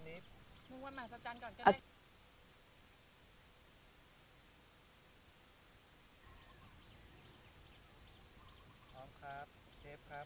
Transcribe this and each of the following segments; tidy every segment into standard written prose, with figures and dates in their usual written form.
นิดมึงวันมหัศจรรย์ก่อนก็ได้พร้อมครับเชฟครับ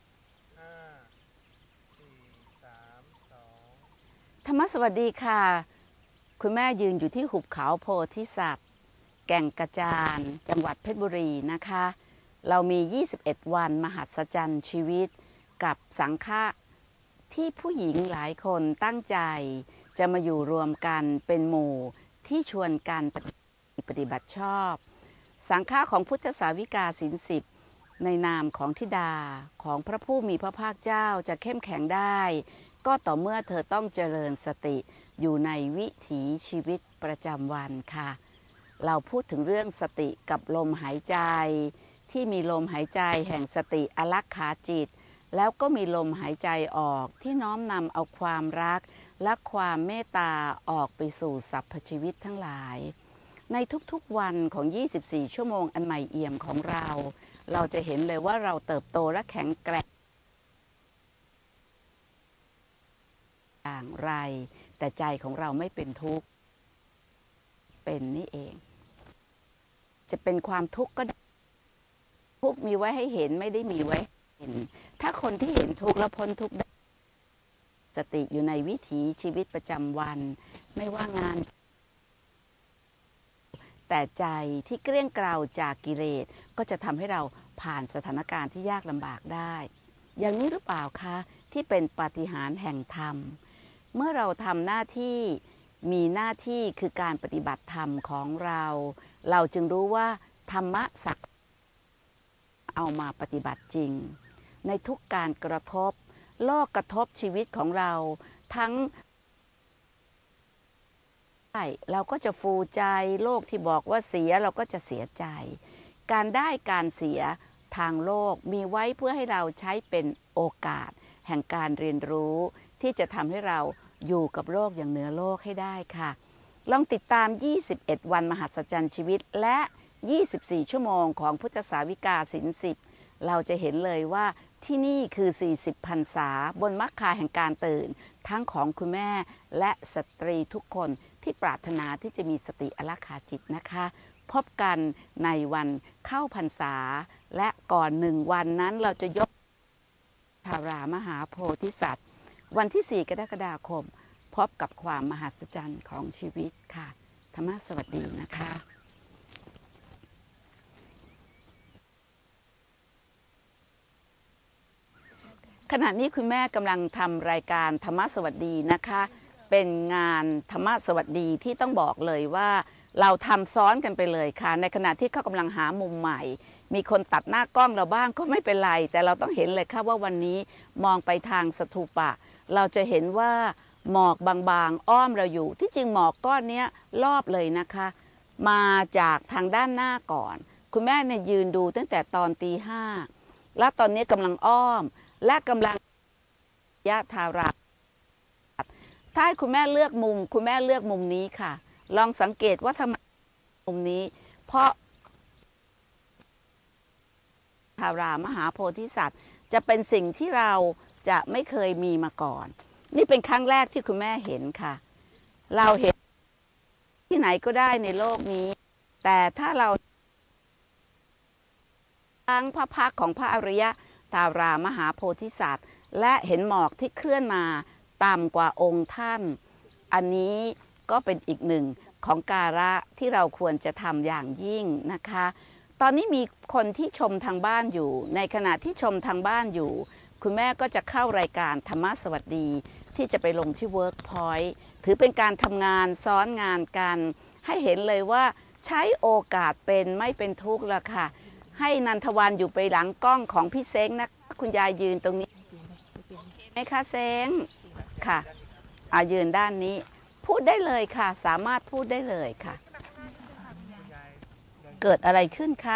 5 4 3 2 ธรรมสวัสดีค่ะคุณแม่ยืนอยู่ที่หุบเขาโพธิสัตว์แก่งกระจานจังหวัดเพชรบุรีนะคะเรามี21วันมหัศจรรย์ชีวิตกับสังฆะที่ผู้หญิงหลายคนตั้งใจจะมาอยู่รวมกันเป็นหมู่ที่ชวนกันปฏิบัติชอบสังฆะของพุทธสาวิกาศีล10ในนามของธิดาของพระผู้มีพระภาคเจ้าจะเข้มแข็งได้ก็ต่อเมื่อเธอต้องเจริญสติอยู่ในวิถีชีวิตประจำวันค่ะเราพูดถึงเรื่องสติกับลมหายใจที่มีลมหายใจแห่งสติอลักขาจิตแล้วก็มีลมหายใจออกที่น้อมนำเอาความรักและความเมตตาออกไปสู่สรรพชีวิตทั้งหลายในทุกๆวันของ24ชั่วโมงอันใหม่เอี่ยมของเราจะเห็นเลยว่าเราเติบโตและแข็งแกร่งอย่างไรแต่ใจของเราไม่เป็นทุกข์เป็นนี่เองจะเป็นความทุกข์ก็ได้ทุกข์มีไว้ให้เห็นไม่ได้มีไว้เห็นถ้าคนที่เห็นทุกข์แล้วพ้นทุกข์ได้สติอยู่ในวิถีชีวิตประจำวันไม่ว่างานแต่ใจที่เกลี้ยงเกลาจากกิเลสก็จะทำให้เราผ่านสถานการณ์ที่ยากลำบากได้อย่างนี้หรือเปล่าคะที่เป็นปาฏิหาริย์แห่งธรรมเมื่อเราทำหน้าที่มีหน้าที่คือการปฏิบัติธรรมของเราจึงรู้ว่าธรรมะศักดิ์เอามาปฏิบัติจริงในทุกการกระทบโลกกระทบชีวิตของเราทั้งเราก็จะฟูใจโลกที่บอกว่าเสียเราก็จะเสียใจการได้การเสียทางโลกมีไว้เพื่อให้เราใช้เป็นโอกาสแห่งการเรียนรู้ที่จะทำให้เราอยู่กับโลกอย่างเหนือโลกให้ได้ค่ะลองติดตาม21วันมหัศจรรย์ชีวิตและ24ชั่วโมงของพุทธสาวิกาศีล10เราจะเห็นเลยว่าที่นี่คือ40พรรษาบนมรรคาแห่งการตื่นทั้งของคุณแม่และสตรีทุกคนที่ปรารถนาที่จะมีสติอลักขาจิตนะคะพบกันในวันเข้าพรรษาและก่อน1วันนั้นเราจะยกธารามหาโพธิสัตว์วันที่4กรกฎาคมพบกับความมหัศจรรย์ของชีวิตค่ะธรรมะสวัสดีนะคะขณะนี้คุณแม่กำลังทำรายการธรรมะสวัสดีนะคะเป็นงานธรรมะสวัสดีที่ต้องบอกเลยว่าเราทำซ้อนกันไปเลยค่ะในขณะที่เขากำลังหามุมใหม่มีคนตัดหน้ากล้องเราบ้างก็ไม่เป็นไรแต่เราต้องเห็นเลยค่ะว่าวันนี้มองไปทางสถูปะเราจะเห็นว่าหมอกบางๆอ้อมเราอยู่ที่จริงหมอกก้อนนี้รอบเลยนะคะมาจากทางด้านหน้าก่อนคุณแม่เนี่ยยืนดูตั้งแต่ตอนตี 5แล้วตอนนี้กำลังอ้อมและกำลังยะทาราถ้าให้คุณแม่เลือกมุมคุณแม่เลือกมุมนี้ค่ะลองสังเกตว่าทำไมมุมนี้เพราะทารามหาโพธิสัตว์จะเป็นสิ่งที่เราจะไม่เคยมีมาก่อนนี่เป็นครั้งแรกที่คุณแม่เห็นค่ะเราเห็นที่ไหนก็ได้ในโลกนี้แต่ถ้าเราทั้งพระพักของพระอริยทารามหาโพธิสัตว์และเห็นหมอกที่เคลื่อนมาต่ำกว่าองค์ท่านอันนี้ก็เป็นอีกหนึ่งของการะที่เราควรจะทำอย่างยิ่งนะคะตอนนี้มีคนที่ชมทางบ้านอยู่ในขณะที่ชมทางบ้านอยู่คุณแม่ก็จะเข้ารายการธรรมะสวัสดีที่จะไปลงที่ Workpoint ถือเป็นการทำงานซ้อนงานกันให้เห็นเลยว่าใช้โอกาสเป็นไม่เป็นทุกข์ละค่ะให้นันทวันอยู่ไปหลังกล้องของพี่เซ้งนะคุณยายยืนตรงนี้ไหมคะเซ้งค่ะยืนด้านนี้พูดได้เลยค่ะสามารถพูดได้เลยค่ะเกิดอะไรขึ้นคะ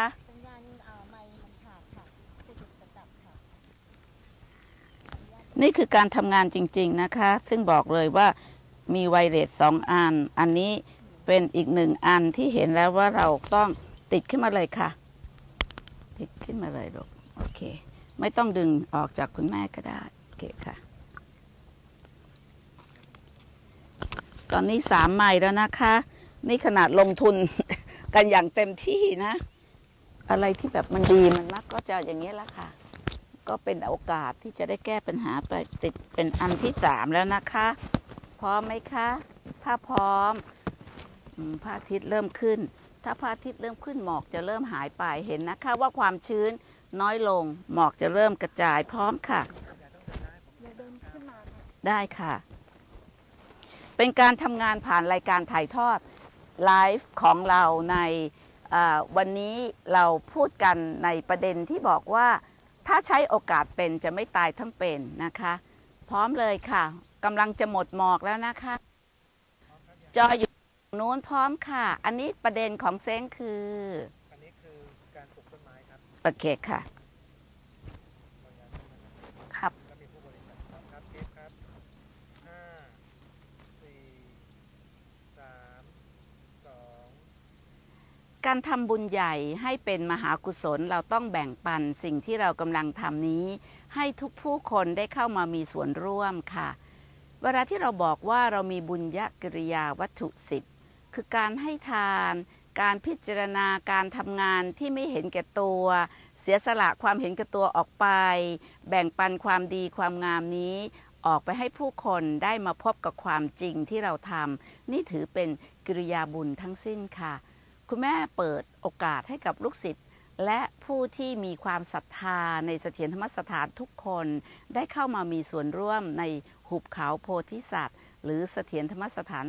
นี่คือการทำงานจริงๆนะคะซึ่งบอกเลยว่ามีไวเลส2อันอันนี้เป็นอีก1อันที่เห็นแล้วว่าเราต้องติดขึ้นมาเลยค่ะติดขึ้นมาเลยลูกโอเคไม่ต้องดึงออกจากคุณแม่ก็ได้โอเคค่ะตอนนี้3 ไมล์แล้วนะคะ นี่ขนาดลงทุน กันอย่างเต็มที่นะ อะไรที่แบบมันดีมันมักก็จะอย่างนี้แหละค่ะ ก็เป็นโอกาสที่จะได้แก้ปัญหาไปติดเป็นอันที่3แล้วนะคะ พร้อมไหมคะ ถ้าพร้อมพระอาทิตย์เริ่มขึ้น ถ้าพระอาทิตย์เริ่มขึ้นหมอกจะเริ่มหายไปเห็นนะคะว่าความชื้นน้อยลงหมอกจะเริ่มกระจายพร้อมค่ะ ได้ค่ะ เป็นการทำงานผ่านรายการถ่ายทอดไลฟ์ของเราในวันนี้เราพูดกันในประเด็นที่บอกว่าถ้าใช้โอกาสเป็นจะไม่ตายทั้งเป็นนะคะพร้อมเลยค่ะกำลังจะหมดหมอกแล้วนะคะจออยู่นู้นพร้อมค่ะอันนี้ประเด็นของเซ้งคืออันนี้คือการปลูกต้นไม้ครับโอเคค่ะครับก็มีผู้บริจาคครับเชฟครับ5 4 3 2 การทำบุญใหญ่ให้เป็นมหากุศลเราต้องแบ่งปันสิ่งที่เรากำลังทำนี้ให้ทุกผู้คนได้เข้ามามีส่วนร่วมค่ะเวลาที่เราบอกว่าเรามีบุญญกิริยาวัตถุ10คือการให้ทานการพิจารณาการทำงานที่ไม่เห็นแก่ตัวเสียสละความเห็นแก่ตัวออกไปแบ่งปันความดีความงามนี้ออกไปให้ผู้คนได้มาพบกับความจริงที่เราทำนี่ถือเป็นกิริยาบุญทั้งสิ้นค่ะคุณแม่เปิดโอกาสให้กับลูกศิษย์และผู้ที่มีความศรัทธาในเสถียรธรรมสถานทุกคนได้เข้ามามีส่วนร่วมในหุบเขาโพธิสัตว์หรือเสถียรธรรมสถาน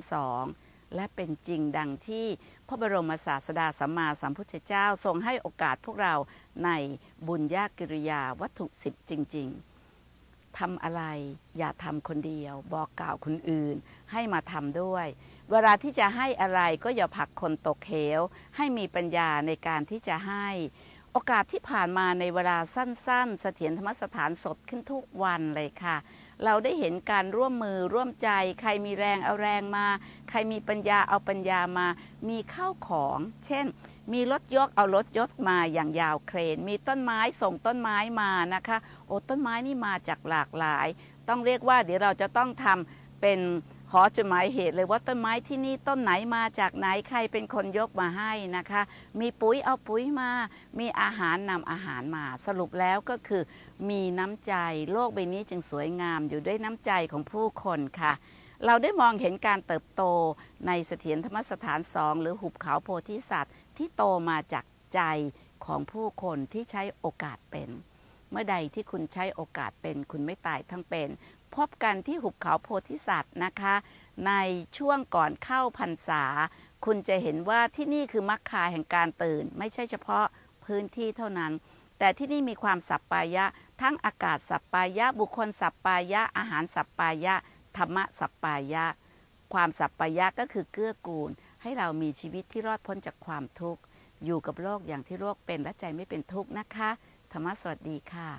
2และเป็นจริงดังที่พระบรมศาสดาสัมมาสัมพุทธเจ้าทรงให้โอกาสพวกเราในบุญญากิริยาวัตถุ10จริงๆทำอะไรอย่าทำคนเดียวบอกกล่าวคนอื่นให้มาทำด้วยเวลาที่จะให้อะไรก็อย่าผลักคนตกเหวให้มีปัญญาในการที่จะให้โอกาสที่ผ่านมาในเวลาสั้นๆเสถียรธรรมสถานสดขึ้นทุกวันเลยค่ะเราได้เห็นการร่วมมือร่วมใจใครมีแรงเอาแรงมาใครมีปัญญาเอาปัญญามามีข้าวของเช่นมีรถยกเอารถยกมาอย่างยาวเครนมีต้นไม้ส่งต้นไม้มานะคะโอ้ต้นไม้นี่มาจากหลากหลายต้องเรียกว่าเดี๋ยวเราจะต้องทำเป็นขอจดหมายเหตุเลยว่าต้นไม้ที่นี่ต้นไหนมาจากไหนใครเป็นคนยกมาให้นะคะมีปุ๋ยเอาปุ๋ยมามีอาหารนำอาหารมาสรุปแล้วก็คือมีน้ำใจโลกใบนี้จึงสวยงามอยู่ด้วยน้ำใจของผู้คนค่ะเราได้มองเห็นการเติบโตในเสถียรธรรมสถาน2หรือหุบเขาโพธิสัตว์ที่โตมาจากใจของผู้คนที่ใช้โอกาสเป็นเมื่อใดที่คุณใช้โอกาสเป็นคุณไม่ตายทั้งเป็นพบกันที่หุบเขาโพธิสัตว์นะคะในช่วงก่อนเข้าพรรษาคุณจะเห็นว่าที่นี่คือมรรคาแห่งการตื่นไม่ใช่เฉพาะพื้นที่เท่านั้นแต่ที่นี่มีความสัปปายะทั้งอากาศสัปปายะบุคคลสัปปายะอาหารสัปปายะธรรมะสัปปายะความสัปปายะก็คือเกื้อกูลให้เรามีชีวิตที่รอดพ้นจากความทุกข์อยู่กับโลกอย่างที่โลกเป็นและใจไม่เป็นทุกข์นะคะธรรมะสวัสดีค่ะ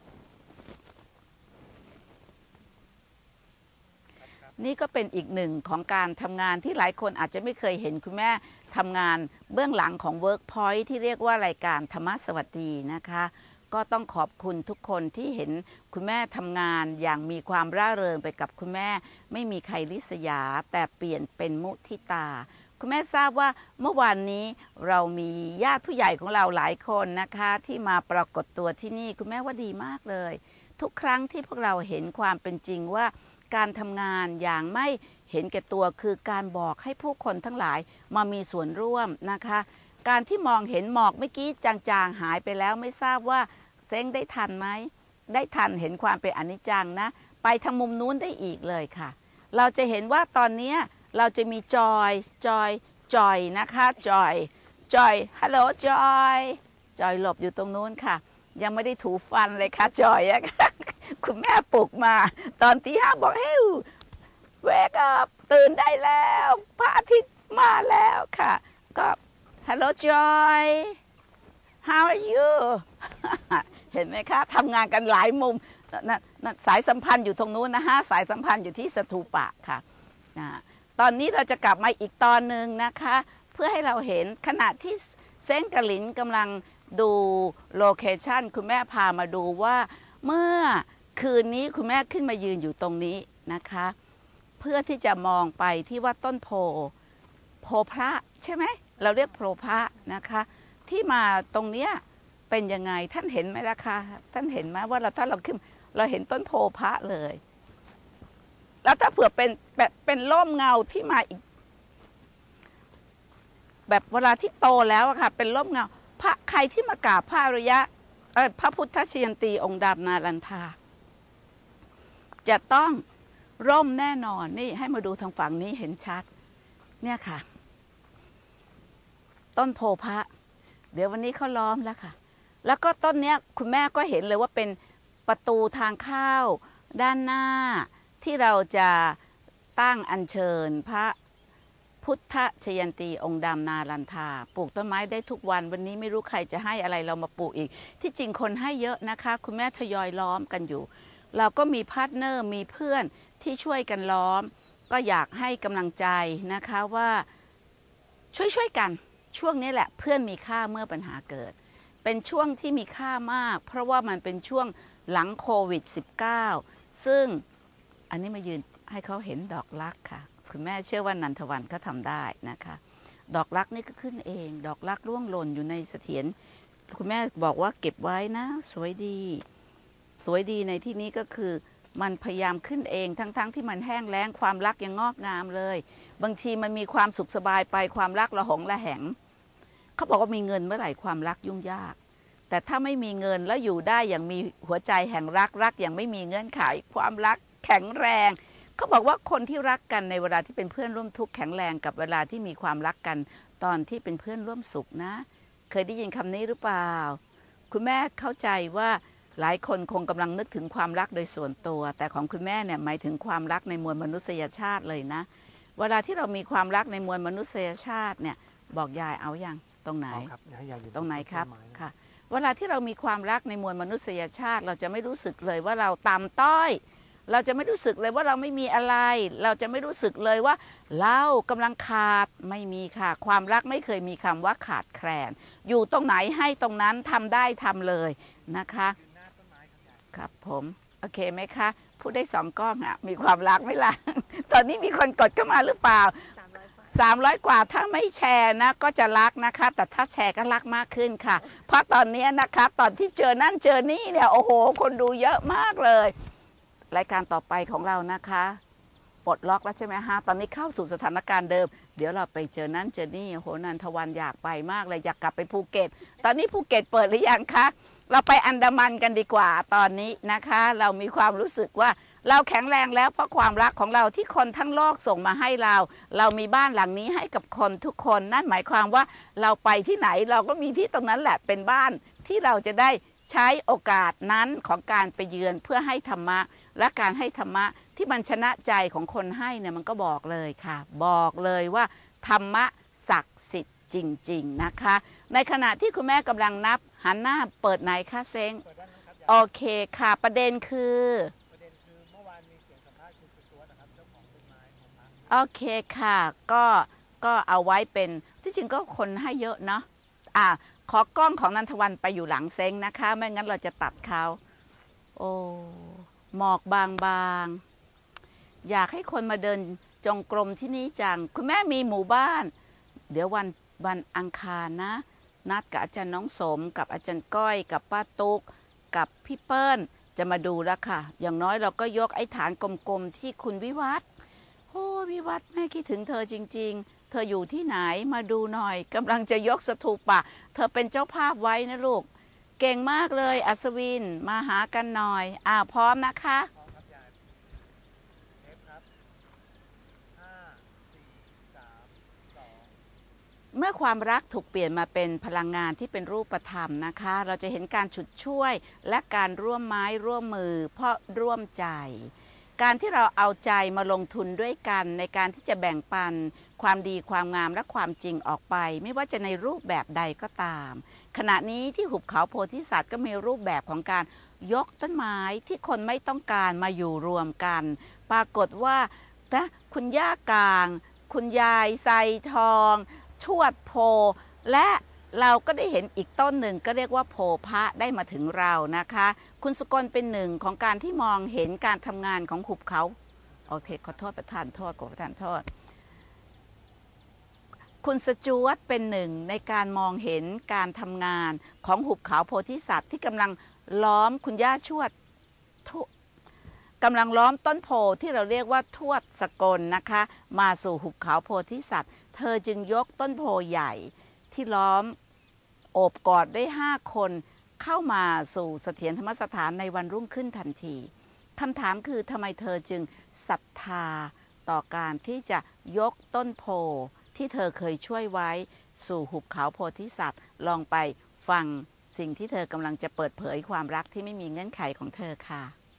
นี่ก็เป็นอีกหนึ่งของการทำงานที่หลายคนอาจจะไม่เคยเห็นคุณแม่ทำงานเบื้องหลังของ Workpoint ที่เรียกว่ารายการธรรมะสวัสดีนะคะก็ต้องขอบคุณทุกคนที่เห็นคุณแม่ทำงานอย่างมีความร่าเริงไปกับคุณแม่ไม่มีใครริษยาแต่เปลี่ยนเป็นมุทิตาคุณแม่ทราบว่าเมื่อวานนี้เรามีญาติผู้ใหญ่ของเราหลายคนนะคะที่มาปรากฏตัวที่นี่คุณแม่ว่าดีมากเลยทุกครั้งที่พวกเราเห็นความเป็นจริงว่าการทำงานอย่างไม่เห็นแก่ตัวคือการบอกให้ผู้คนทั้งหลายมามีส่วนร่วมนะคะการที่มองเห็นหมอกเมื่อกี้จางๆหายไปแล้วไม่ทราบว่าเซ้งได้ทันไหมได้ทันเห็นความเป็นอนิจจังนะไปทางมุมนู้นได้อีกเลยค่ะเราจะเห็นว่าตอนนี้เราจะมีจอยนะคะจอยฮัลโหลจอยหลบอยู่ตรงนู้นค่ะยังไม่ได้ถูฟันเลยค่ะจอยคุณแม่ปลุกมาตอนที่5บอกเฮ้ยเวกอัพตื่นได้แล้วพระอาทิตย์มาแล้วค่ะก็ฮัลโหลจอย how are you เห็นไหมคะทำงานกันหลายมุมสายสัมพันธ์อยู่ตรงนู้นนะฮะสายสัมพันธ์อยู่ที่สถูปะค่ะตอนนี้เราจะกลับมาอีกตอนหนึ่งนะคะเพื่อให้เราเห็นขณะที่เซ้งกะหลินกำลังดูโลเคชันคุณแม่พามาดูว่าเมื่อคืนนี้คุณแม่ขึ้นมายืนอยู่ตรงนี้นะคะพพื่อที่จะมองไปที่ว่าต้นโพพระใช่ไหมเราเรียกโพพระนะคะที่มาตรงเนี้ยเป็นยังไงท่านเห็นไหมล่ะคะท่านเห็นไหมว่าถ้าเราขึ้นเราเห็นต้นโพพระเลยแล้วถ้าเผื่อเป็นร่มเงาที่มาอีกแบบเวลาที่โตแล้วอะค่ะเป็นร่มเงาพระใครที่มากราบพระอริยะพระพุทธชยันตีองค์ดำนาลันทาจะต้องร่มแน่นอนนี่ให้มาดูทางฝั่งนี้เห็นชัดเนี่ยค่ะต้นโพพระเดี๋ยววันนี้เขาล้อมแล้วค่ะแล้วก็ต้นเนี้ยคุณแม่ก็เห็นเลยว่าเป็นประตูทางเข้าด้านหน้าที่เราจะตั้งอัญเชิญพระพุทธชยันตีองค์ดำนาลันทาปลูกต้นไม้ได้ทุกวันวันนี้ไม่รู้ใครจะให้อะไรเรามาปลูกอีกที่จริงคนให้เยอะนะคะคุณแม่ทยอยล้อมกันอยู่เราก็มีพาร์ทเนอร์มีเพื่อนที่ช่วยกันล้อมก็อยากให้กำลังใจนะคะว่าช่วยกันช่วงนี้แหละเพื่อนมีค่าเมื่อปัญหาเกิดเป็นช่วงที่มีค่ามากเพราะว่ามันเป็นช่วงหลังโควิด -19 ซึ่งอันนี้มายืนให้เขาเห็นดอกรักค่ะคุณแม่เชื่อว่านันทวันเขาทำได้นะคะดอกรักนี่ก็ขึ้นเองดอกรักร่วงหล่นอยู่ในเสถียรคุณแม่บอกว่าเก็บไว้นะสวยดีในที่นี้ก็คือมันพยายามขึ้นเองทั้งที่มันแห้งแล้งความรักยังงอกงามเลยบางทีมันมีความสุขสบายไปความรักระหองระแหงเขาบอกว่ามีเงินเมื่อไหร่ความรักยุ่งยากแต่ถ้าไม่มีเงินแล้วอยู่ได้อย่างมีหัวใจแห่งรักอย่างไม่มีเงื่อนไขความรักแข็งแรงเขาบอกว่าคนที่รักกันในเวลาที่เป็นเพื่อนร่วมทุกข์แข็งแรงกับเวลาที่มีความรักกันตอนที่เป็นเพื่อนร่วมสุขนะเคยได้ยินคำนี้หรือเปล่าคุณแม่เข้าใจว่าหลายคนคงกำลังนึกถึงความรักโดยส่วนตัวแต่ของคุณแม่เนี่ยหมายถึงความรักในมวลมนุษยชาติเลยนะเวลาที่เรามีความรักในมวลมนุษยชาติเนี่ยบอกยายเอาอย่างตรงไหนตรงไหนครับค่ะเวลาที่เรามีความรักในมวลมนุษยชาติเราจะไม่รู้สึกเลยว่าเราต่ำต้อยเราจะไม่รู้สึกเลยว่าเราไม่มีอะไรเราจะไม่รู้สึกเลยว่าเรากำลังขาดไม่มีค่ะความรักไม่เคยมีคำว่าขาดแคลนอยู่ตรงไหนให้ตรงนั้นทำได้ทำเลยนะคะครับผมโอเคไหมคะพูดได้2 กล้องอ่ะมีความรักไหมล่ะ ตอนนี้มีคนกดเข้ามาหรือเปล่า300 กว่าถ้าไม่แชร์นะก็จะรักนะคะแต่ถ้าแชร์ก็รักมากขึ้นค่ะเพราะตอนนี้นะคะตอนที่เจอนั่นเจอนี่เนี่ยโอ้โหคนดูเยอะมากเลยรายการต่อไปของเรานะคะปลดล็อกแล้วใช่ไหมฮะตอนนี้เข้าสู่สถานการณ์เดิมเดี๋ยวเราไปเจอนั่นเจอนี่โหนันทวันอยากไปมากเลยอยากกลับไปภูเก็ตตอนนี้ภูเก็ตเปิดหรือยังคะเราไปอันดามันกันดีกว่าตอนนี้นะคะเรามีความรู้สึกว่าเราแข็งแรงแล้วเพราะความรักของเราที่คนทั้งโลกส่งมาให้เรามีบ้านหลังนี้ให้กับคนทุกคนนั่นหมายความว่าเราไปที่ไหนเราก็มีที่ตรงนั้นแหละเป็นบ้านที่เราจะได้ใช้โอกาสนั้นของการไปเยือนเพื่อให้ธรรมะและการให้ธรรมะที่มันชนะใจของคนให้เนี่ยมันก็บอกเลยค่ะบอกเลยว่าธรรมะศักดิ์สิทธิ์จริงๆนะคะในขณะที่คุณแม่กำลังนับหันหน้าเปิดไหนคะเซ้งโอเคค่ะประเด็นคือเมื่อวานมีเสียงสัมภาษณ์คุณสุวัสดิ์นะครับเจ้าของต้นไม้ของพระโอเคค่ะก็เอาไว้เป็นที่จริงก็คนให้เยอะเนาะขอกล้องของนันทวันไปอยู่หลังเซ้งนะคะไม่งั้นเราจะตัดเขาโอ้หมอกบางๆอยากให้คนมาเดินจงกรมที่นี่จังคุณแม่มีหมู่บ้านเดี๋ยววันอังคารนะนัดกับอาจารย์น้องสมกับอาจารย์ก้อยกับป้าตุ๊กกับพี่เปิ้ลจะมาดูแล้วค่ะอย่างน้อยเราก็ยกไอ้ฐานกลมๆที่คุณวิวัฒน์โอ้วิวัฒน์แม่คิดถึงเธอจริงๆเธออยู่ที่ไหนมาดูหน่อยกำลังจะยกสถูปะเธอเป็นเจ้าภาพไว้นะลูกเก่งมากเลยอัศวินมาหากันหน่อยพร้อมนะคะพร้อมครับยายเทปครับ5 4 3 2 เมื่อความรักถูกเปลี่ยนมาเป็นพลังงานที่เป็นรูปธรรมนะคะเราจะเห็นการฉุดช่วยและการร่วมไม้ร่วมมือเพราะร่วมใจการที่เราเอาใจมาลงทุนด้วยกันในการที่จะแบ่งปันความดีความงามและความจริงออกไปไม่ว่าจะในรูปแบบใดก็ตามขณะนี้ที่หุบเขาโพธิสัตว์ก็มีรูปแบบของการยกต้นไม้ที่คนไม่ต้องการมาอยู่รวมกันปรากฏว่านะคุณย่ากลางคุณยายไซทองชวดโพและเราก็ได้เห็นอีกต้นหนึ่งก็เรียกว่าโพพระได้มาถึงเรานะคะคุณสกลเป็นหนึ่งของการที่มองเห็นการทำงานของหุบเขาโอเคขอโทษประธานโทษขอประธานโทษคุณสจ๊วตเป็นหนึ่งในการมองเห็นการทำงานของหุบเขาโพธิสัตว์ที่กำลังล้อมคุณย่าชวดกำลังล้อมต้นโพที่เราเรียกว่าทวดสกลนะคะมาสู่หุบเขาโพธิสัตว์เธอจึงยกต้นโพใหญ่ที่ล้อมโอบกอดด้วย5 คนเข้ามาสู่เสถียรธรรมสถานในวันรุ่งขึ้นทันทีคำถามคือทำไมเธอจึงศรัทธาต่อการที่จะยกต้นโพที่เธอเคยช่วยไว้สู่หุบเขาโพธิสัตว์ลองไปฟังสิ่งที่เธอกำลังจะเปิดเผยความรักที่ไม่มีเงื่อนไขของเธอค่ะ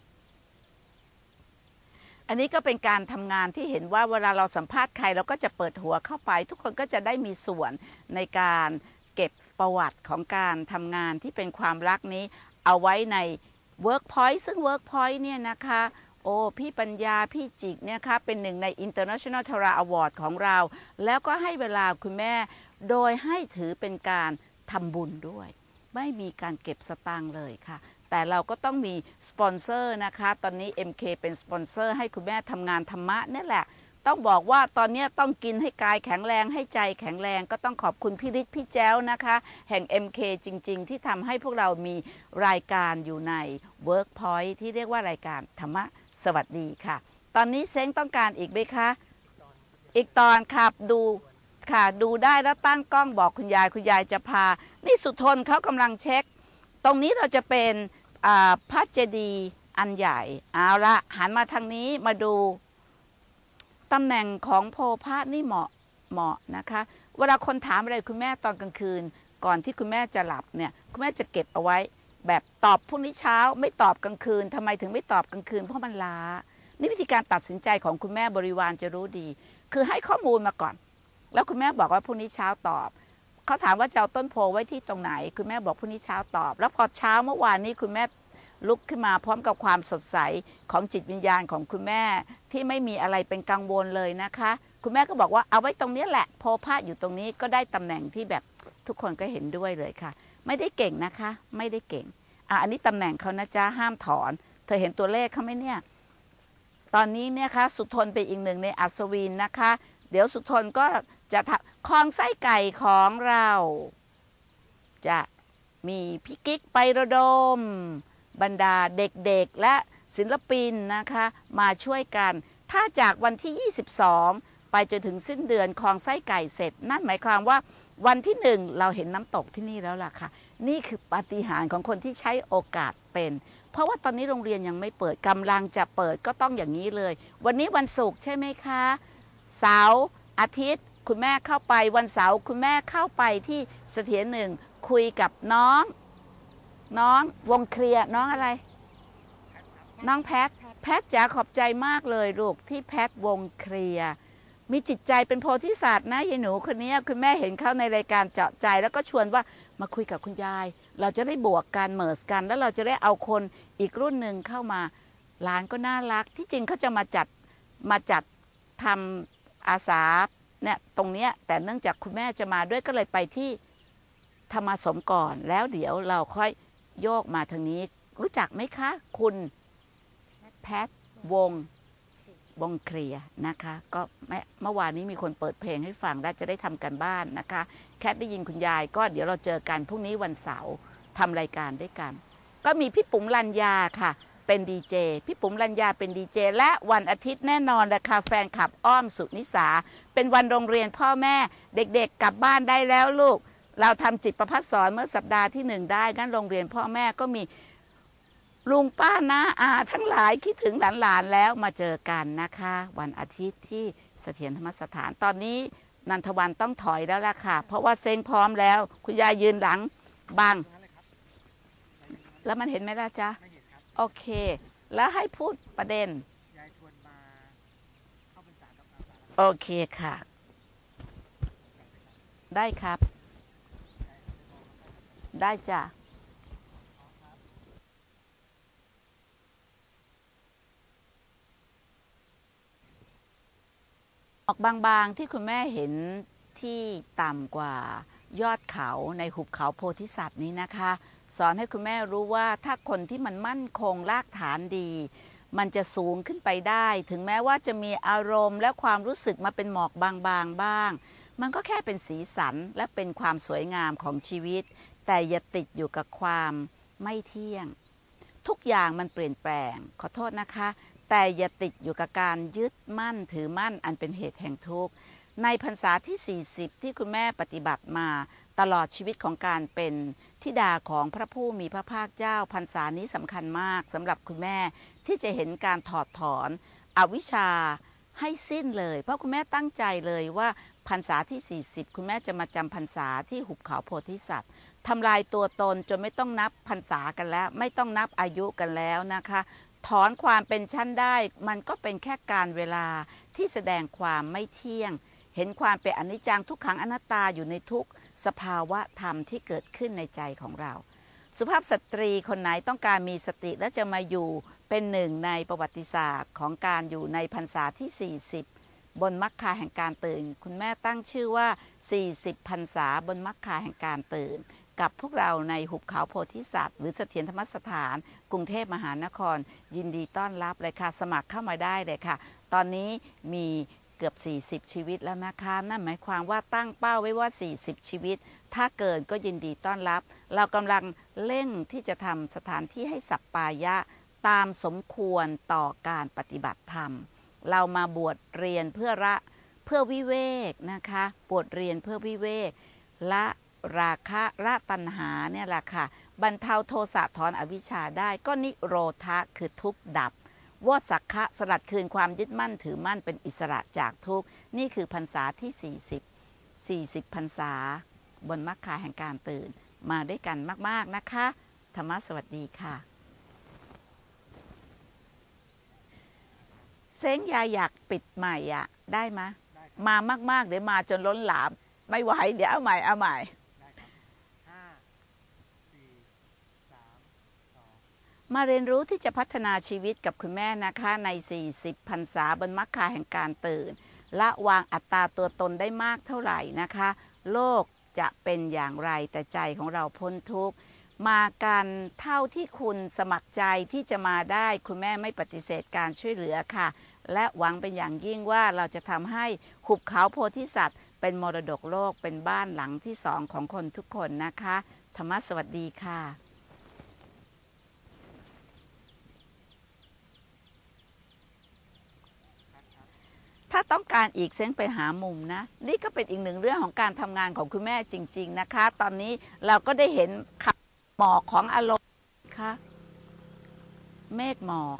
อันนี้ก็เป็นการทำงานที่เห็นว่าเวลาเราสัมภาษณ์ใครเราก็จะเปิดหัวเข้าไปทุกคนก็จะได้มีส่วนในการเก็บประวัติของการทำงานที่เป็นความรักนี้เอาไว้ใน Workpoint ซึ่ง Workpoint เนี่ยนะคะโอ้พี่ปัญญาพี่จิกเนี่ยค่ะเป็นหนึ่งใน International Tara Award ของเราแล้วก็ให้เวลาคุณแม่โดยให้ถือเป็นการทำบุญด้วยไม่มีการเก็บสตางค์เลยค่ะแต่เราก็ต้องมีสปอนเซอร์นะคะตอนนี้ MK เป็นสปอนเซอร์ให้คุณแม่ทำงานธรรมะนี่แหละต้องบอกว่าตอนนี้ต้องกินให้กายแข็งแรงให้ใจแข็งแรงก็ต้องขอบคุณพี่ฤทธิ์พี่แจ้วนะคะแห่ง MK จริงๆที่ทำให้พวกเรามีรายการอยู่ใน Workpoint ที่เรียกว่ารายการธรรมะสวัสดีค่ะตอนนี้เซ้งต้องการอีกไหมคะอีกตอนครับดูค่ะดูได้แล้วตั้งกล้องบอกคุณยายจะพานี่สุทนเขากำลังเช็คตรงนี้เราจะเป็นพระเจดีย์อันใหญ่เอาละหันมาทางนี้มาดูตำแหน่งของโพพระนี่เหมาะนะคะเวลาคนถามอะไรคุณแม่ตอนกลางคืนก่อนที่คุณแม่จะหลับเนี่ยคุณแม่จะเก็บเอาไว้แบบตอบพรุ่งนี้เช้าไม่ตอบกลางคืนทำไมถึงไม่ตอบกลางคืนเพราะมันล้านี่วิธีการตัดสินใจของคุณแม่บริวารจะรู้ดีคือให้ข้อมูลมาก่อนแล้วคุณแม่บอกว่าพรุ่งนี้เช้าตอบเขาถามว่าจะเอาต้นโพไว้ที่ตรงไหนคุณแม่บอกพรุ่งนี้เช้าตอบแล้วพอเช้าเมื่อวานนี้คุณแม่ลุกขึ้นมาพร้อมกับความสดใสของจิตวิญญาณของคุณแม่ที่ไม่มีอะไรเป็นกังวลเลยนะคะคุณแม่ก็บอกว่าเอาไว้ตรงนี้แหละโพพระอยู่ตรงนี้ก็ได้ตำแหน่งที่แบบทุกคนก็เห็นด้วยเลยค่ะไม่ได้เก่งนะคะไม่ได้เก่งอันนี้ตำแหน่งเขานะจ๊ะห้ามถอนเธอเห็นตัวเลขเขาไหมเนี่ยตอนนี้เนี่ยคะสุทนเป็นอีกหนึ่งในอัศวินนะคะเดี๋ยวสุทนก็จะคลองไส้ไก่ของเราจะมีพี่กิ๊กไประดมบรรดาเด็กๆและศิลปินนะคะมาช่วยกันถ้าจากวันที่22ไปจนถึงสิ้นเดือนคลองไส้ไก่เสร็จนั่นหมายความว่าวันที่1เราเห็นน้ำตกที่นี่แล้วล่ะค่ะนี่คือปาฏิหาริย์ของคนที่ใช้โอกาสเป็นเพราะว่าตอนนี้โรงเรียนยังไม่เปิดกำลังจะเปิดก็ต้องอย่างนี้เลยวันนี้วันศุกร์ใช่ไหมคะเสาร์อาทิตย์คุณแม่เข้าไปวันเสาร์คุณแม่เข้าไปที่เสถียรหนึ่งคุยกับน้องวงเคลียร์น้องอะไรน้องแพทจ๋าขอบใจมากเลยลูกที่แพทวงเคลียร์มีจิตใจเป็นโพธิสัตว์นะยายหนูคนนี้คุณแม่เห็นเขาในรายการเจาะใจแล้วก็ชวนว่ามาคุยกับคุณยายเราจะได้บวกกันเมิร์สกันแล้วเราจะได้เอาคนอีกรุ่นหนึ่งเข้ามาหลานก็น่ารักที่จริงเขาจะมาจัดทำอาสาเนี่ยตรงเนี้ยแต่เนื่องจากคุณแม่จะมาด้วยก็เลยไปที่ธรรมสมก่อนแล้วเดี๋ยวเราค่อยโยกมาทางนี้รู้จักไหมคะคุณแพทวงเคลียร์นะคะก็เมื่อวานนี้มีคนเปิดเพลงให้ฟังและจะได้ทำกันบ้านนะคะแคทได้ยินคุณยายก็เดี๋ยวเราเจอกันพรุ่งนี้วันเสาร์ทำรายการด้วยกันก็มีพี่ปุ๋มลัญญาค่ะเป็นดีเจพี่ปุ๋มลัญญาเป็นดีเจและวันอาทิตย์แน่นอนนะคะแฟนคลับอ้อมสุนิสาเป็นวันโรงเรียนพ่อแม่เด็กๆกลับบ้านได้แล้วลูกเราทำจิตประภัสสอนเมื่อสัปดาห์ที่1ได้งั้นโรงเรียนพ่อแม่ก็มีลุงป้าน้าอาทั้งหลายคิดถึงหลานๆแล้วมาเจอกันนะคะวันอาทิตย์ที่เสถียรธรรมสถานตอนนี้นันทวันต้องถอยแล้วล่ะค่ะเพราะว่าเซ็งพร้อมแล้วคุณยายยืนหลังบังแล้วมันเห็นไหมล่ะจ๊ะโอเคแล้วให้พูดประเด็นโอเคค่ะได้ครับได้จ้ะออกบางๆที่คุณแม่เห็นที่ต่ำกว่ายอดเขาในหุบเขาโพธิสัตว์นี้นะคะสอนให้คุณแม่รู้ว่าถ้าคนที่มันมั่นคงรากฐานดีมันจะสูงขึ้นไปได้ถึงแม้ว่าจะมีอารมณ์และความรู้สึกมาเป็นหมอกบางๆบ้างมันก็แค่เป็นสีสันและเป็นความสวยงามของชีวิตแต่อย่าติดอยู่กับความไม่เที่ยงทุกอย่างมันเปลี่ยนแปลงขอโทษนะคะแต่อย่าติดอยู่กับการยึดมั่นถือมั่นอันเป็นเหตุแห่งทุกข์ในพรรษาที่40ที่คุณแม่ปฏิบัติมาตลอดชีวิตของการเป็นธิดาของพระผู้มีพระภาคเจ้าพรรษานี้สำคัญมากสำหรับคุณแม่ที่จะเห็นการถอดถอนอวิชชาให้สิ้นเลยเพราะคุณแม่ตั้งใจเลยว่าพรรษาที่40คุณแม่จะมาจำพรรษาที่หุบเขาโพธิสัตว์ทำลายตัวตนจนไม่ต้องนับพรรษากันแล้วไม่ต้องนับอายุกันแล้วนะคะถอนความเป็นชั้นได้มันก็เป็นแค่การเวลาที่แสดงความไม่เที่ยงเห็นความเป็นอนิจจังทุกขังอนัตตาอยู่ในทุกสภาวะธรรมที่เกิดขึ้นในใจของเราสุภาพสตรีคนไหนต้องการมีสติและจะมาอยู่เป็นหนึ่งในประวัติศาสตร์ของการอยู่ในพรรษาที่40บนมรรคาแห่งการตื่นคุณแม่ตั้งชื่อว่า40พรรษาบนมรรคาแห่งการตื่นกับพวกเราในหุบเขาโพธิสัตว์หรือเสถียรธรรมสถานกรุงเทพมหานครยินดีต้อนรับเลยค่ะสมัครเข้ามาได้เลยค่ะตอนนี้มีเกือบ40ชีวิตแล้วนะคะนั่นหมายความว่าตั้งเป้าไว้ว่า40ชีวิตถ้าเกินก็ยินดีต้อนรับเรากำลังเร่งที่จะทำสถานที่ให้สัปปายะตามสมควรต่อการปฏิบัติธรรมเรามาบวชเรียนเพื่อวิเวกนะคะบวชเรียนเพื่อวิเวกละราคะละตัณหาเนี่ยแหละค่ะบรรเทาโทสะถอนอวิชชาได้ก็นิโรธะคือทุกข์ดับวสักขะสลัดคืนความยึดมั่นถือมั่นเป็นอิสระจากทุกข์นี่คือพรรษาที่40พรรษาบนมรรคาแห่งการตื่นมาด้วยกันมากๆนะคะธรรมะสวัสดีค่ะเซ้งยาอยากปิดใหม่อ่ะได้ไหมมามากๆเดี๋ยวมาจนล้นหลามไม่ไหวเดี๋ยวเอาใหม่ได้ครับ5 4 3 2มาเรียนรู้ที่จะพัฒนาชีวิตกับคุณแม่นะคะใน40พรรษาบนมรรคาแห่งการตื่นละวางอัตตาตัวตนได้มากเท่าไหร่นะคะโลกจะเป็นอย่างไรแต่ใจของเราพ้นทุกข์มากันเท่าที่คุณสมัครใจที่จะมาได้คุณแม่ไม่ปฏิเสธการช่วยเหลือค่ะและหวังเป็นอย่างยิ่งว่าเราจะทำให้หุบเขาโพธิสัตว์เป็นมรดกโลกเป็นบ้านหลังที่2ของคนทุกคนนะคะธรรมะสวัสดีค่ะถ้าต้องการอีกเซ้งไปหามุมนะนี่ก็เป็นอีกหนึ่งเรื่องของการทำงานของคุณแม่จริงๆนะคะตอนนี้เราก็ได้เห็นหมอกของอารมณ์ค่ะเมฆหมอก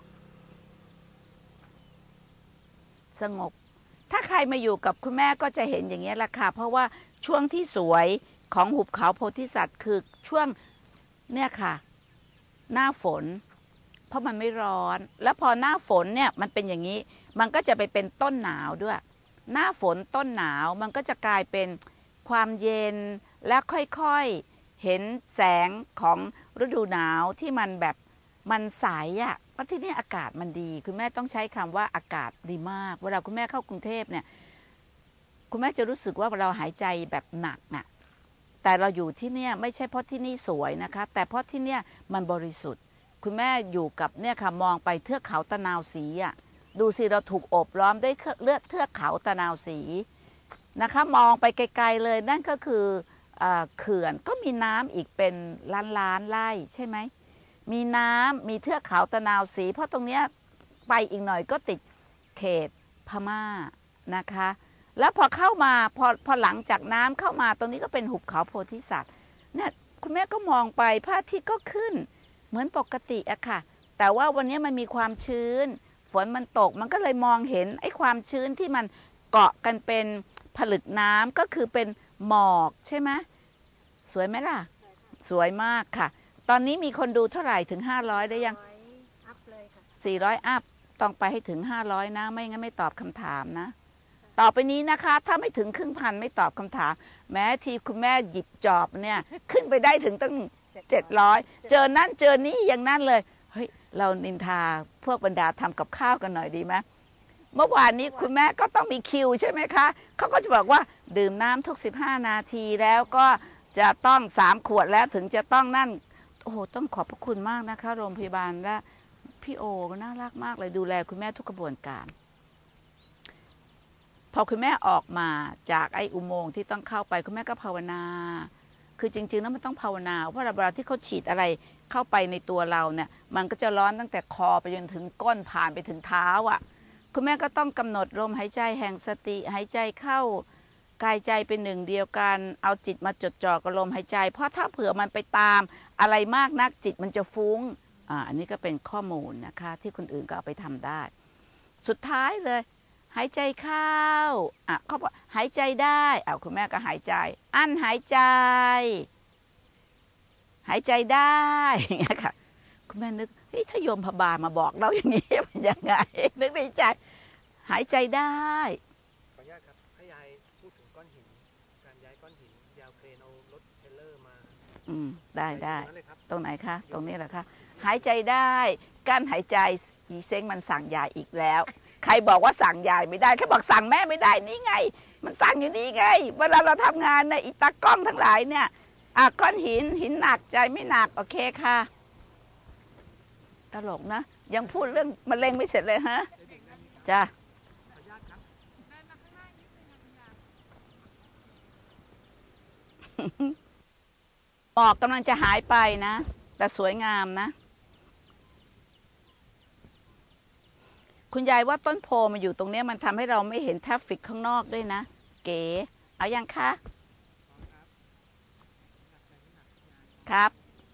สงบถ้าใครมาอยู่กับคุณแม่ก็จะเห็นอย่างนี้แหละค่ะเพราะว่าช่วงที่สวยของหุบเขาโพธิสัตว์คือช่วงเนี่ยค่ะหน้าฝนเพราะมันไม่ร้อนแล้วพอหน้าฝนเนี่ยมันเป็นอย่างนี้มันก็จะไปเป็นต้นหนาวด้วยหน้าฝนต้นหนาวมันก็จะกลายเป็นความเย็นและค่อยๆเห็นแสงของฤดูหนาวที่มันแบบมันใสอ่ะเพราะที่นี่อากาศมันดีคุณแม่ต้องใช้คำว่าอากาศดีมากเวลาคุณแม่เข้ากรุงเทพเนี่ยคุณแม่จะรู้สึกว่าเราหายใจแบบหนักน่ะแต่เราอยู่ที่เนี่ยไม่ใช่เพราะที่นี่สวยนะคะแต่เพราะที่เนี่ยมันบริสุทธิ์คุณแม่อยู่กับเนี่ยค่ะมองไปเทือกเขาตะนาวศรีอ่ะดูสิเราถูกโอบล้อมด้วยเลือดเทือกเขาตะนาวศรีนะคะมองไปไกลๆเลยนั่นก็คือเขื่อนก็มีน้ำอีกเป็นล้านไร่ใช่ไหมมีน้ำมีเทือกเขาตะนาวศรีเพราะตรงเนี้ยไปอีกหน่อยก็ติดเขตพม่านะคะแล้วพอเข้ามาพอหลังจากน้ำเข้ามาตรงนี้ก็เป็นหุบเขาโพธิสัตว์เนี่ยคุณแม่ก็มองไปพระอาทิตย์ก็ขึ้นเหมือนปกติอะค่ะแต่ว่าวันนี้มันมีความชื้นฝนมันตกมันก็เลยมองเห็นไอ้ความชื้นที่มันเกาะกันเป็นผลึกน้ำก็คือเป็นหมอกใช่ไหมสวยไหมล่ะสวยมากค่ะตอนนี้มีคนดูเท่าไหร่ถึง500ได้ยัง400 อัพเลยค่ะ400 อัพต้องไปให้ถึง500นะไม่งั้นไม่ตอบคำถามนะต่อไปนี้นะคะถ้าไม่ถึงครึ่งพันไม่ตอบคำถามแม้ทีคุณแม่หยิบจอบเนี่ยขึ้นไปได้ถึงตั้ง700เจอนั่นเจอนี่อย่างนั้นเลยเฮ้ยเรานินทาพวกบรรดาทำกับข้าวกันหน่อยดีไหมเมื่อวานนี้คุณแม่ก็ต้องมีคิวใช่ไหมคะเขาก็จะบอกว่าดื่มน้ำทุก15 นาทีแล้วก็จะต้อง3 ขวดแล้วถึงจะต้องนั่นโอ้โหต้องขอบพระคุณมากนะคะโรงพยาบาลและพี่โอก็น่ารักมากเลยดูแลคุณแม่ทุกกระบวนการพอคุณแม่ออกมาจากไอ้อุโมงค์ที่ต้องเข้าไปคุณแม่ก็ภาวนาคือจริงๆแล้วมันต้องภาวนาเพราะเวลาที่เขาฉีดอะไรเข้าไปในตัวเราเนี่ยมันก็จะร้อนตั้งแต่คอไปจนถึงก้นผ่านไปถึงเท้าอ่ะคุณแม่ก็ต้องกำหนดลมหายใจแห่งสติหายใจเข้ากายใจเป็นหนึ่งเดียวกันเอาจิตมาจดจ่อกับลมหายใจเพราะถ้าเผื่อมันไปตามอะไรมากนักจิตมันจะฟุ้งอันนี้ก็เป็นข้อมูลนะคะที่คนอื่นก็เอาไปทำได้สุดท้ายเลยหายใจเข้าเขาบอกหายใจได้คุณแม่ก็หายใจอั้นหายใจหายใจได้อย่างเงี้ยค่ะคุณแม่นึกถ้าโยมพบาลมาบอกเราอย่างนี้มันยังไงนึกในใจหายใจได้ขออนุญาตครับให้ยายพูดถึงก้อนหินการย้ายก้อนหินยาวเครนเอารถเทรลเลอร์มาได้ตรงไหนคะตรงนี้แหละคะหายใจได้กั้นหายใจอีเซ้งมันสั่งยายอีกแล้วใครบอกว่าสั่งยายไม่ได้แค่บอกสั่งแม่ไม่ได้นี่ไงมันสั่งอยู่นี่ไงเวลาเราทำงานในอีตากล้องทั้งหลายเนี่ยก้อนหินหนักใจไม่หนักโอเคค่ะตลกนะยังพูดเรื่องมะเร็งไม่เสร็จเลยฮะจ้ะหมอกกำลังจะหายไปนะแต่สวยงามนะคุณยายว่าต้นโพมาอยู่ตรงนี้มันทำให้เราไม่เห็นทราฟฟิกข้างนอกด้วยนะเก๋เอายังคะครับ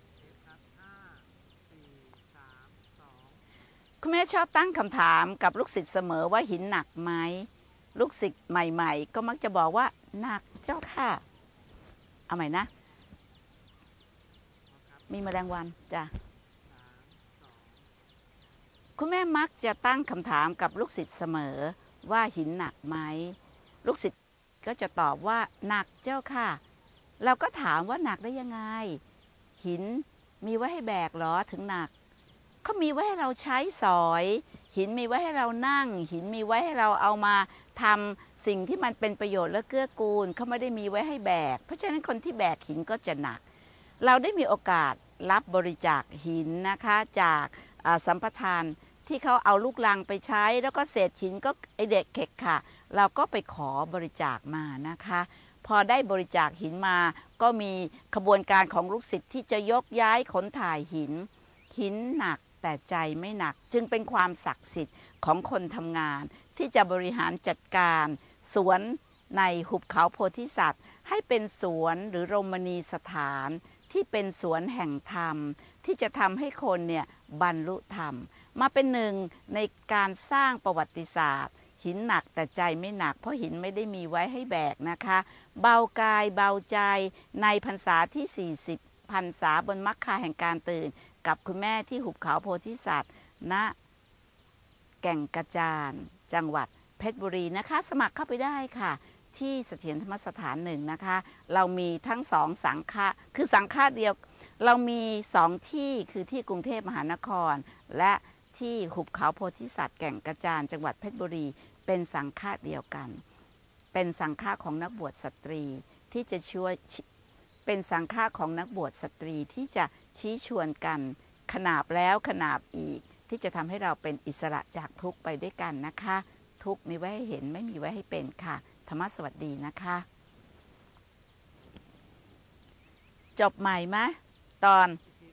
คุณแม่ชอบตั้งคำถามกับลูกศิษย์เสมอว่าหินหนักไหมลูกศิษย์ใหม่ๆก็มักจะบอกว่าหนักเจ้าค่ะเอาใหม่นะมีแมลงวันจ้ะคุณแม่มักจะตั้งคำถามกับลูกศิษย์เสมอว่าหินหนักไหมลูกศิษย์ก็จะตอบว่าหนักเจ้าค่ะเราก็ถามว่าหนักได้ยังไงหินมีไว้ให้แบกหรอถึงหนักเขามีไว้ให้เราใช้สอยหินมีไว้ให้เรานั่งหินมีไว้ให้เราเอามาทำสิ่งที่มันเป็นประโยชน์และเกื้อกูลเขาไม่ได้มีไว้ให้แบกเพราะฉะนั้นคนที่แบกหินก็จะหนักเราได้มีโอกาสรับบริจาคหินนะคะจากสัมปทานที่เขาเอาลูกลังไปใช้แล้วก็เศษหินก็ไอเด็กเข็กค่ะเราก็ไปขอบริจาคมานะคะพอได้บริจาคหินมาก็มีขบวนการของลูกศิษย์ที่จะยกย้ายขนถ่ายหินหนักแต่ใจไม่หนักจึงเป็นความศักดิ์สิทธิ์ของคนทำงานที่จะบริหารจัดการสวนในหุบเขาโพธิสัตว์ให้เป็นสวนหรือโรมณีสถานที่เป็นสวนแห่งธรรมที่จะทำให้คนเนี่ยบรรลุธรรมมาเป็นหนึ่งในการสร้างประวัติศาสตร์หินหนักแต่ใจไม่หนักเพราะหินไม่ได้มีไว้ให้แบกนะคะเบากายเบาใจในพรรษาที่40พรรษาบนมรรคาแห่งการตื่นกับคุณแม่ที่หุบเขาโพธิสัตว์ณแก่งกระจานจังหวัดเพชรบุรีนะคะสมัครเข้าไปได้ค่ะที่เสถียรธรรมสถานหนึ่งนะคะเรามีทั้งสองสังฆะคือสังฆะเดียวเรามี2ที่คือที่กรุงเทพมหานครและที่หุบเขาโพธิสัตว์แก่งกระจานจังหวัดเพชรบุรีเป็นสังฆะเดียวกันเป็นสังฆะของนักบวชสตรีที่จะช่วยเป็นสังฆะของนักบวชสตรีที่จะชี้ชวนกันขนาบแล้วขนาบอีกที่จะทำให้เราเป็นอิสระจากทุกข์ไปด้วยกันนะคะทุกข์มีไว้ให้เห็นไม่มีไว้ให้เป็นค่ะธรรมะสวัสดีนะคะจบใหม่ไหมตอน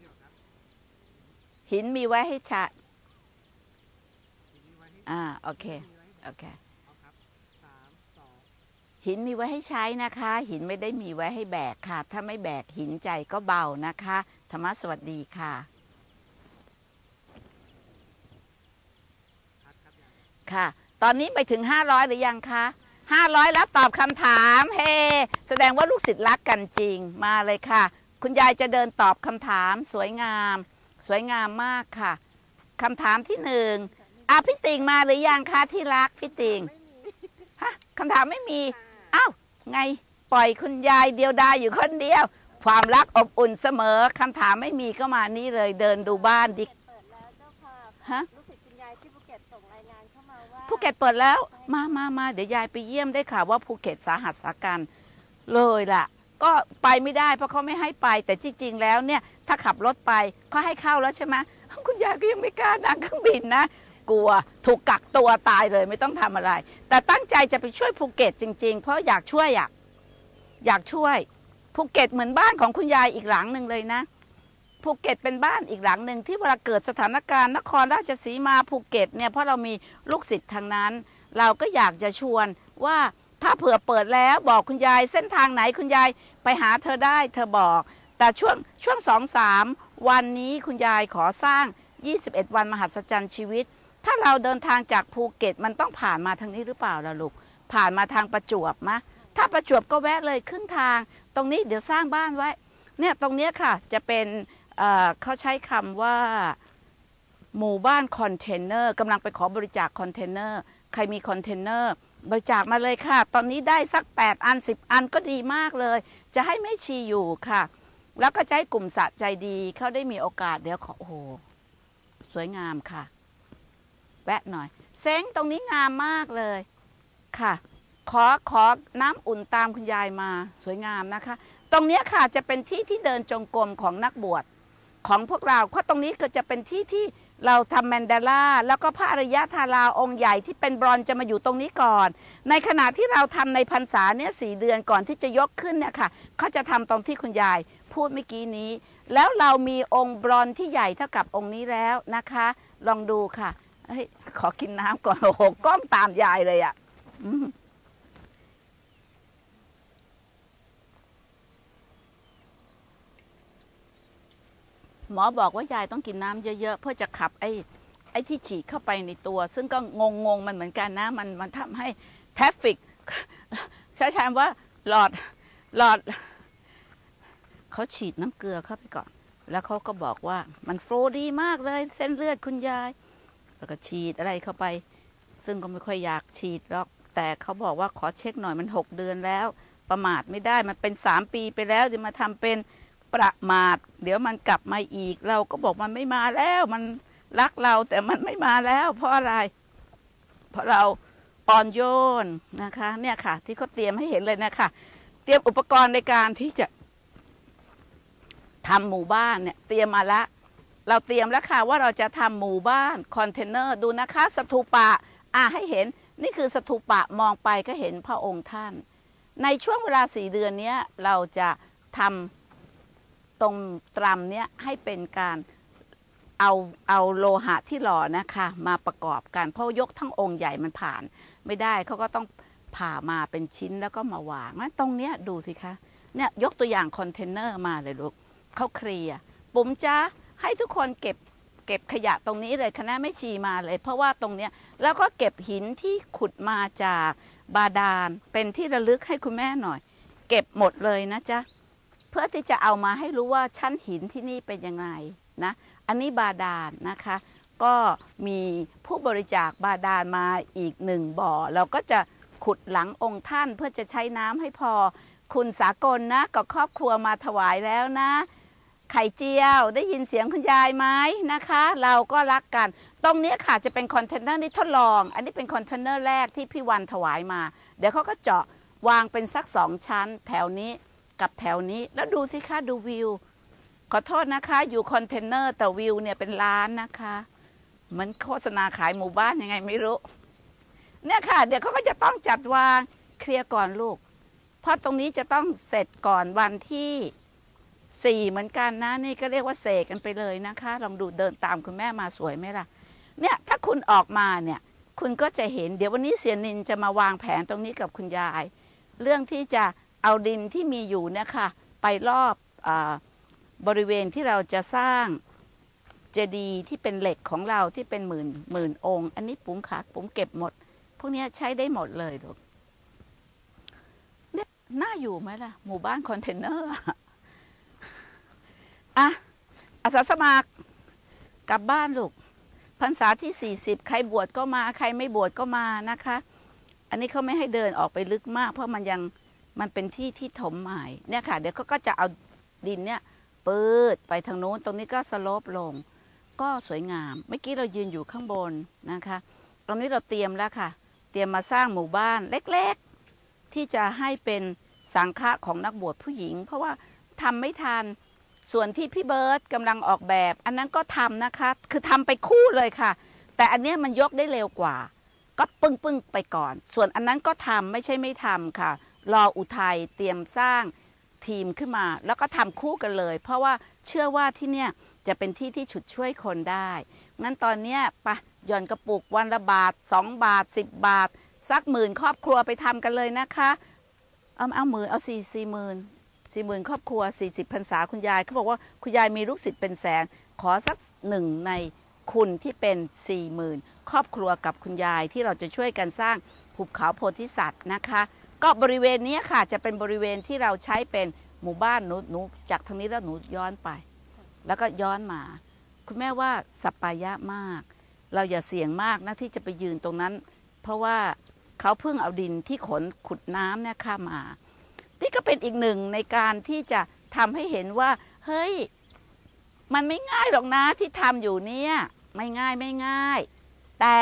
หินมีไว้ให้ฉะโอเคหินมีไว้ให้ใช้นะคะหินไม่ได้มีไว้ให้แบกค่ะถ้าไม่แบกหินใจก็เบานะคะธรรมะสวัสดีค่ะค่ะตอนนี้ไปถึง500หรือยังคะ500แล้วตอบคำถามเฮแสดงว่าลูกศิษย์รักกันจริงมาเลยค่ะคุณยายจะเดินตอบคำถามสวยงามมากค่ะคำถามที่1พี่ติ่งมาหรือยังคะที่รักพี่ติ่งฮะคำถามไม่มีอ้าวไงปล่อยคุณยายเดียวดายอยู่คนเดียวความรักอบอุ่นเสมอคำถามไม่มีก็มานี่เลยเดินดูบ้านดิฮะภูเก็ตเปิดแล้วมาเดี๋ยวยายไปเยี่ยมได้ข่าวว่าภูเก็ตสาหัสสากันเลยล่ะก็ไปไม่ได้เพราะเขาไม่ให้ไปแต่จริงๆแล้วเนี่ยถ้าขับรถไปเขาให้เข้าแล้วใช่ไหมคุณยายก็ยังไม่กล้านั่งเครื่องบินนะกลัวถูกกักตัวตายเลยไม่ต้องทำอะไรแต่ตั้งใจจะไปช่วยภูเก็ตจริงๆเพราะอยากช่วยอยากช่วยภูเก็ตเหมือนบ้านของคุณยายอีกหลังหนึ่งเลยนะภูเก็ตเป็นบ้านอีกหลังหนึ่งที่เวลาเกิดสถานการณ์นครราชสีมาภูเก็ตเนี่ยเพราะเรามีลูกศิษย์ทางนั้นเราก็อยากจะชวนว่าถ้าเผื่อเปิดแล้วบอกคุณยายเส้นทางไหนคุณยายไปหาเธอได้เธอบอกแต่ช่วง2-3 วันนี้คุณยายขอสร้าง21 วันมหัศจรรย์ชีวิตถ้าเราเดินทางจากภูเก็ตมันต้องผ่านมาทางนี้หรือเปล่าล่ะลูกผ่านมาทางประจวบมะถ้าประจวบก็แวะเลยขึ้นทางตรงนี้เดี๋ยวสร้างบ้านไว้เนี่ยตรงนี้ค่ะจะเป็นเขาใช้คำว่าหมู่บ้านคอนเทนเนอร์กำลังไปขอบริจาคคอนเทนเนอร์ใครมีคอนเทนเนอร์บริจาคมาเลยค่ะตอนนี้ได้สัก8 อัน 10 อันก็ดีมากเลยจะให้แม่ชีอยู่ค่ะแล้วก็จะให้กลุ่มสะใจดีเขาได้มีโอกาสเดี๋ยวขอโอ้โหสวยงามค่ะแวะหน่อยเซ้งตรงนี้งามมากเลยค่ะขอน้ำอุ่นตามคุณยายมาสวยงามนะคะตรงนี้ค่ะจะเป็นที่ที่เดินจงกรมของนักบวชของพวกเราเพราะตรงนี้ก็จะเป็นที่ที่เราทำแมนดาล่าแล้วก็พระอริยธาราองค์ใหญ่ที่เป็นบรอนซ์จะมาอยู่ตรงนี้ก่อนในขณะที่เราทำในพรรษาเนี่ย4 เดือนก่อนที่จะยกขึ้นเนี่ยค่ะเขาจะทำตรงที่คุณยายพูดเมื่อกี้นี้แล้วเรามีองค์บรอนซ์ที่ใหญ่เท่ากับองค์นี้แล้วนะคะลองดูค่ะขอกินน้ำก่อนโอ้โหก้มตามยายเลยอ่ะหมอบอกว่ายายต้องกินน้ำเยอะๆเพื่อจะขับไอ้ที่ฉีดเข้าไปในตัวซึ่งก็งงมันเหมือนกันนะมันทำให้แทฟฟิกใช้ว่าหลอดเขาฉีดน้ำเกลือเข้าไปก่อนแล้วเขาก็บอกว่ามันโฟลว์ดีมากเลยเส้นเลือดคุณยายแล้วก็ฉีดอะไรเข้าไปซึ่งก็ไม่ค่อยอยากฉีดหรอกแต่เขาบอกว่าขอเช็คหน่อยมัน6 เดือนแล้วประมาทไม่ได้มันเป็น3 ปีไปแล้วจะมาทำเป็นประมาทเดี๋ยวมันกลับมาอีกเราก็บอกมันไม่มาแล้วมันรักเราแต่มันไม่มาแล้วเพราะอะไรเพราะเราอ่อนโยนนะคะเนี่ยค่ะที่เขาเตรียมให้เห็นเลยนะคะเตรียมอุปกรณ์ในการที่จะทำหมู่บ้านเนี่ยเตรียมมาแล้วเราเตรียมแล้วค่ะว่าเราจะทำหมู่บ้านคอนเทนเนอร์ดูนะคะสถูปะให้เห็นนี่คือสถูปะมองไปก็เห็นพระองค์ท่านในช่วงเวลา4 เดือนนี้เราจะทำตรงตรำเนี้ยให้เป็นการเอาโลหะที่หล่อนะคะมาประกอบกันเพราะยกทั้งองค์ใหญ่มันผ่านไม่ได้เขาก็ต้องผ่ามาเป็นชิ้นแล้วก็มาวางนะตรงเนี้ยดูสิคะเนี่ยยกตัวอย่างคอนเทนเนอร์มาเลยลูกเขาเคลียร์ปุ๋มจ้าให้ทุกคนเก็บขยะตรงนี้เลยคณะแม่ชีมาเลยเพราะว่าตรงเนี้ยแล้วก็เก็บหินที่ขุดมาจากบาดาลเป็นที่ระลึกให้คุณแม่หน่อยเก็บหมดเลยนะจ๊ะเพื่อที่จะเอามาให้รู้ว่าชั้นหินที่นี่เป็นยังไงนะอันนี้บาดาลนะคะก็มีผู้บริจาคบาดาลมาอีก1 บ่อเราก็จะขุดหลังองค์ท่านเพื่อจะใช้น้ำให้พอคุณสากลนะกับครอบครัวมาถวายแล้วนะไข่เจียวได้ยินเสียงคุณยายไหมนะคะเราก็รักกันตรงนี้ค่ะจะเป็นคอนเทนเนอร์ที่ทดลองอันนี้เป็นคอนเทนเนอร์แรกที่พี่วันถวายมาเดี๋ยวเขาก็เจาะวางเป็นสัก2 ชั้นแถวนี้กับแถวนี้แล้วดูสิคะดูวิวขอโทษนะคะอยู่คอนเทนเนอร์แต่วิวเนี่ยเป็นล้านนะคะเหมือนโฆษณาขายหมู่บ้านยังไงไม่รู้เนี่ยค่ะเดี๋ยวเขาก็จะต้องจัดวางเคลียร์ก่อนลูกเพราะตรงนี้จะต้องเสร็จก่อนวันที่4เหมือนกันนะนี่ก็เรียกว่าเสกกันไปเลยนะคะลองดูเดินตามคุณแม่มาสวยไหมล่ะเนี่ยถ้าคุณออกมาเนี่ยคุณก็จะเห็นเดี๋ยววันนี้เสียนินจะมาวางแผนตรงนี้กับคุณยายเรื่องที่จะเอาดินที่มีอยู่เนี่ยค่ะไปรอบบริเวณที่เราจะสร้างเจดีย์ที่เป็นเหล็กของเราที่เป็นหมื่นองค์อันนี้ปุ๋มขาปุ๋มเก็บหมดพวกนี้ใช้ได้หมดเลยลูกเนี่ยน่าอยู่ไหมล่ะหมู่บ้านคอนเทนเนอร์อาสาสมัครกลับบ้านลูกพรรษาที่40ใครบวชก็มาใครไม่บวชก็มานะคะอันนี้เขาไม่ให้เดินออกไปลึกมากเพราะมันเป็นที่ที่ถมใหม่เนี่ยค่ะเดี๋ยวเขาก็จะเอาดินเนี่ยปืดไปทางโน้นตรงนี้ก็สโลปลงก็สวยงามเมื่อกี้เรายืนอยู่ข้างบนนะคะตรงนี้เราเตรียมแล้วค่ะเตรียมมาสร้างหมู่บ้านเล็กๆที่จะให้เป็นสังฆะของนักบวชผู้หญิงเพราะว่าทำไม่ทันส่วนที่พี่เบิร์ตกำลังออกแบบอันนั้นก็ทำนะคะคือทำไปคู่เลยค่ะแต่อันเนี้ยมันยกได้เร็วกว่าก็ปึ้งไปก่อนส่วนอันนั้นก็ทำไม่ใช่ไม่ทำค่ะรออุทัยเตรียมสร้างทีมขึ้นมาแล้วก็ทำคู่กันเลยเพราะว่าเชื่อว่าที่เนี่ยจะเป็นที่ที่ฉุดช่วยคนได้งั้นตอนเนี้ยปะหย่อนกระปุกวันละบาท2 บาท10 บาทสัก10,000ครอบครัวไปทำกันเลยนะคะเอาหมื่นเอา40,000ครอบครัว40 พรรษาคุณยายเขาบอกว่าคุณยายมีลูกศิษย์เป็นแสนขอสัก1 ในคุณที่เป็น40,000ครอบครัวกับคุณยายที่เราจะช่วยกันสร้างหุบเขาโพธิสัตว์นะคะก็บริเวณนี้ค่ะจะเป็นบริเวณที่เราใช้เป็นหมู่บ้านหนูจากทางนี้แล้วหนูย้อนไปแล้วก็ย้อนมาคุณแม่ว่าสัปปายะมากเราอย่าเสี่ยงมากนะที่จะไปยืนตรงนั้นเพราะว่าเขาเพิ่งเอาดินที่ขนขุดน้ำเนี่ยข้ามานี่ก็เป็นอีกหนึ่งในการที่จะทำให้เห็นว่าเฮ้ยมันไม่ง่ายหรอกนะที่ทำอยู่เนี่ยไม่ง่ายแต่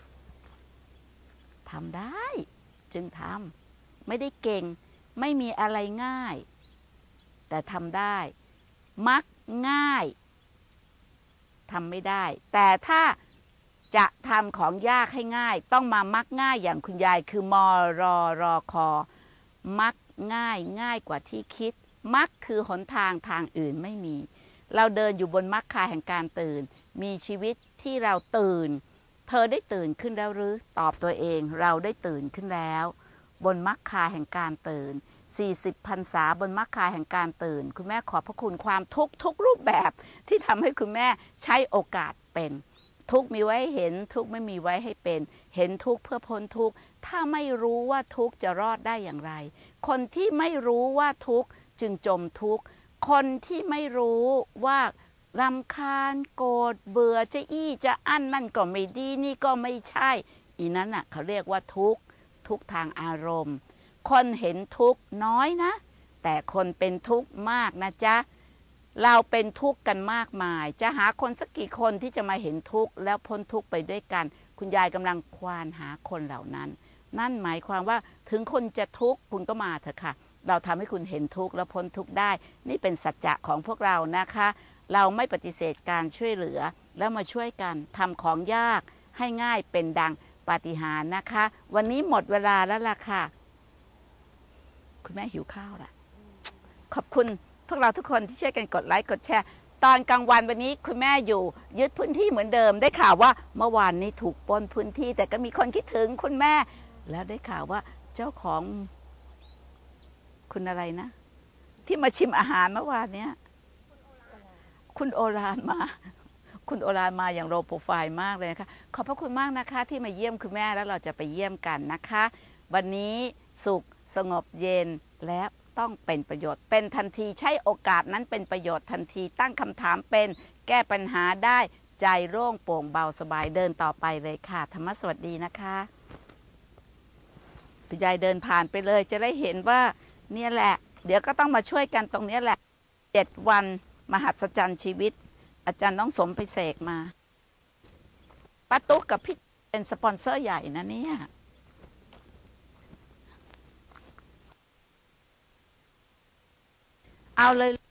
ทำได้จึงทำไม่ได้เก่งไม่มีอะไรง่ายแต่ทำได้มักง่ายทำไม่ได้แต่ถ้าจะทำของยากให้ง่ายต้องมามักง่ายอย่างคุณยายคือมรคมักง่ายกว่าที่คิดมักคือหนทางอื่นไม่มีเราเดินอยู่บนมรรคาแห่งการตื่นมีชีวิตที่เราตื่นเธอได้ตื่นขึ้นแล้วหรือตอบตัวเองเราได้ตื่นขึ้นแล้วบนมรรคาแห่งการตื่น40 พรรษาบนมรรคาแห่งการตื่นคุณแม่ขอบพระคุณความทุกรูปแบบที่ทำให้คุณแม่ใช้โอกาสเป็นทุกมีไว้เห็นทุกไม่มีไว้ให้เป็นเห็นทุกเพื่อพ้นทุกถ้าไม่รู้ว่าทุกจะรอดได้อย่างไรคนที่ไม่รู้ว่าทุกจึงจมทุกคนที่ไม่รู้ว่ารำคาญโกรธเบื่อจะจะอั้นนั่นก็ไม่ดีนี่ก็ไม่ใช่อีนั้นน่ะเขาเรียกว่าทุกทางอารมณ์คนเห็นทุกน้อยนะแต่คนเป็นทุกข์มากนะจ๊ะเราเป็นทุกข์กันมากมายจะหาคนสักกี่คนที่จะมาเห็นทุกข์แล้วพ้นทุกข์ไปด้วยกันคุณยายกำลังควานหาคนเหล่านั้นนั่นหมายความว่าถึงคนจะทุกข์คุณก็มาเถอะค่ะเราทำให้คุณเห็นทุกข์แล้วพ้นทุกข์ได้นี่เป็นสัจจะของพวกเรานะคะเราไม่ปฏิเสธการช่วยเหลือแล้วมาช่วยกันทำของยากให้ง่ายเป็นดังปาฏิหาริย์นะคะวันนี้หมดเวลาแล้วล่ะค่ะคุณแม่หิวข้าวละขอบคุณพวกเราทุกคนที่ช่วยกันกดไลค์กดแชร์ตอนกลางวันวันนี้คุณแม่อยู่ยึดพื้นที่เหมือนเดิมได้ข่าวว่าเมื่อวานนี้ถูกปล้นพื้นที่แต่ก็มีคนคิดถึงคุณแม่แล้วได้ข่าวว่าเจ้าของคุณอะไรนะที่มาชิมอาหารเมื่อวานเนี้ยคุณโอรานมาคุณโอรานมาอย่างโลโปรไฟล์มากเลยนะคะขอบพระคุณมากนะคะที่มาเยี่ยมคุณแม่แล้วเราจะไปเยี่ยมกันนะคะวันนี้สุขสงบเย็นและต้องเป็นประโยชน์เป็นทันทีใช้โอกาสนั้นเป็นประโยชน์ทันทีตั้งคำถามเป็นแก้ปัญหาได้ใจโล่งโปร่งเบาสบายเดินต่อไปเลยค่ะธรรมสวัสดีนะคะคุณยายเดินผ่านไปเลยจะได้เห็นว่าเนี่ยแหละเดี๋ยวก็ต้องมาช่วยกันตรงนี้แหละ7 วันมหัศจรรย์ชีวิตอาจารย์น้องสมไปเสกมาป้าตุ๊กกับพี่เป็นสปอนเซอร์ใหญ่นะเนี่ยเอาเลย